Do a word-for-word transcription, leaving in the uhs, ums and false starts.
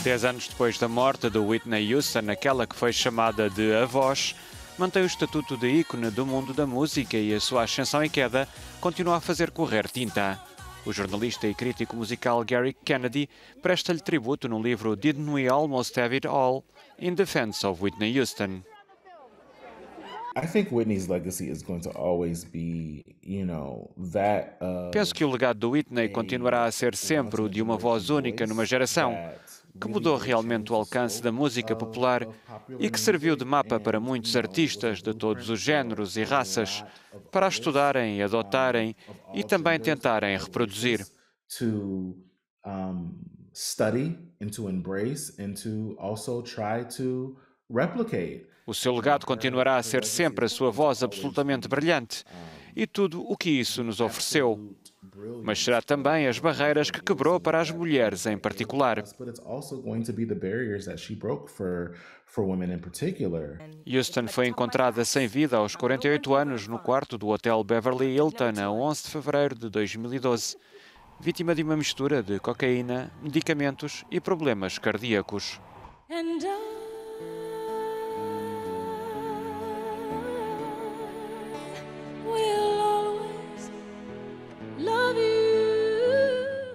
Dez anos depois da morte de Whitney Houston, aquela que foi chamada de A Voz, mantém o estatuto de ícone do mundo da música e a sua ascensão e queda continua a fazer correr tinta. O jornalista e crítico musical Gary Kennedy presta-lhe tributo no livro Didn't We Almost Have It All? In Defense of Whitney Houston. I think Whitney's legacy is going to always be, you know, that Penso of que o legado do Whitney continuará a ser a sempre once in o a de uma voz generation única numa voice geração, that que really mudou did realmente change o the alcance da scope música of, popular of popular e que serviu de music mapa para and, muitos you know, was a artistas de todos blueprint os for géneros e a raças lot of para a artists estudarem, um, adotarem of e all também genders, of tentarem all reproduzir. ages to um, study and to embrace and to also try to replicate. O seu You know, legado her, continuará a her ser legacy sempre a is sua going to voz always absolutamente be brilhante um, e tudo o que isso the nos ofereceu. absolute Mas brilliance será of, também as of, of barreiras que Whitney quebrou Houston para as that, that mulheres em that gave her particular. us, but it's also going to be the barriers that she broke for for women in particular. Houston foi encontrada sem vida aos quarenta e oito anos no quarto do Hotel Beverly Hilton a onze de fevereiro de dois mil e doze, vítima de uma mistura de cocaína, medicamentos e problemas cardíacos.